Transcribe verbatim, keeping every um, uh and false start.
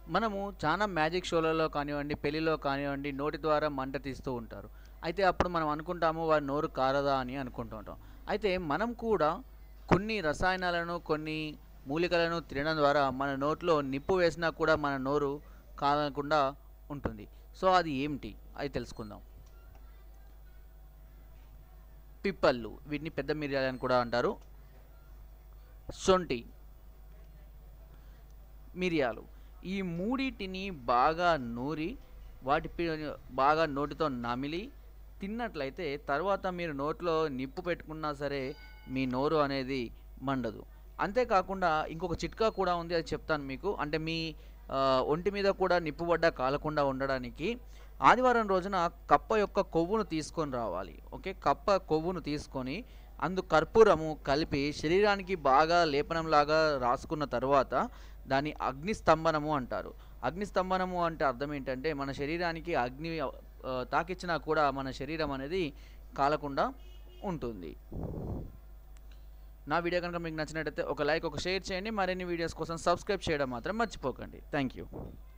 మనము చాలా మ్యాజిక్ షోలలో కానివ్వండి, పెళ్లిలో కానివ్వండి, నోటి ద్వారా మంట తీస్తూ ఉంటారు. అయితే అప్పుడు మనం అనుకుంటాము వారి నోరు కారదా అని అనుకుంటూ ఉంటాం. అయితే మనం కూడా కొన్ని రసాయనాలను, కొన్ని మూలికలను తినడం ద్వారా మన నోట్లో నిప్పు వేసినా కూడా మన నోరు కాలకుండా ఉంటుంది. సో అది ఏమిటి? అది తెలుసుకుందాం. పిప్పళ్ళు, వీటిని పెద్ద మిరియాలు అని కూడా అంటారు. శొంఠి, మిరియాలు, ఈ మూడిటిని బాగా నూరి వాటి పి బాగా నోటితో నమిలి తిన్నట్లయితే తర్వాత మీరు నోట్లో నిప్పు పెట్టుకున్నా సరే మీ నోరు అనేది మండదు. అంతేకాకుండా ఇంకొక చిట్కా కూడా ఉంది, అది చెప్తాను మీకు. అంటే మీ ఆ, ఒంటి మీద కూడా నిప్పు పడ్డ కాలకుండా ఉండడానికి ఆదివారం రోజున కప్ప యొక్క కొవ్వును తీసుకొని రావాలి. ఓకే, కప్ప కొవ్వును తీసుకొని అందు కర్పూరము కలిపి శరీరానికి బాగా లేపనంలాగా రాసుకున్న తర్వాత దాన్ని అగ్నిస్తంభనము అంటారు. అగ్నిస్తంభనము అంటే అర్థం ఏంటంటే మన శరీరానికి అగ్ని ఆ, తాకిచ్చినా కూడా మన శరీరం అనేది కాలకుండా ఉంటుంది. నా వీడియో కనుక మీకు నచ్చినట్టయితే ఒక లైక్, ఒక షేర్ చేయండి. మరిన్ని వీడియోస్ కోసం సబ్స్క్రైబ్ చేయడం మాత్రం మర్చిపోకండి. Thank you.